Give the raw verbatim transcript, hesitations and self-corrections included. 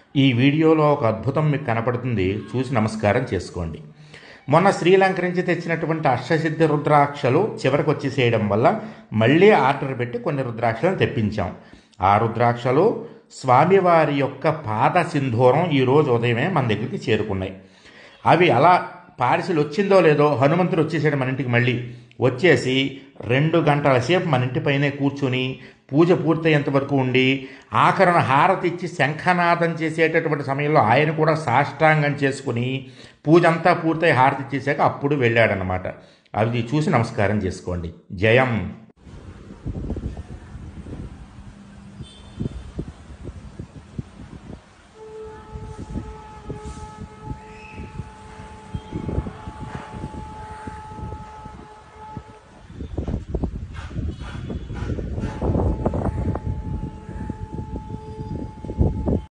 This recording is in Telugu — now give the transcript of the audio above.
ఈ వీడియోలో ఒక అద్భుతం మీకు కనపడుతుంది, చూసి నమస్కారం చేసుకోండి. మొన్న శ్రీలంక నుంచి తెచ్చినటువంటి అష్టసిద్ధి రుద్రాక్షలు చివరికి వచ్చేసేయడం వల్ల మళ్ళీ ఆర్డర్ పెట్టి కొన్ని రుద్రాక్షలను తెప్పించాం. ఆ రుద్రాక్షలు స్వామివారి యొక్క పాద సింధూరం ఈరోజు ఉదయమే మన దగ్గరికి చేరుకున్నాయి. అవి అలా పార్సిల్ వచ్చిందో లేదో హనుమంతుడు వచ్చేసాడు మన ఇంటికి. మళ్ళీ వచ్చేసి రెండు గంటల సేపు మన ఇంటి పైనే కూర్చుని పూజ పూర్తయ్యేంత వరకు ఉండి ఆఖరణ హారతి ఇచ్చి శంఖనాదం చేసేటటువంటి సమయంలో ఆయన కూడా సాష్టాంగం చేసుకుని పూజ అంతా పూర్తయి హారతి ఇచ్చేసాక అప్పుడు వెళ్ళాడనమాట. అది చూసి నమస్కారం చేసుకోండి. జయం.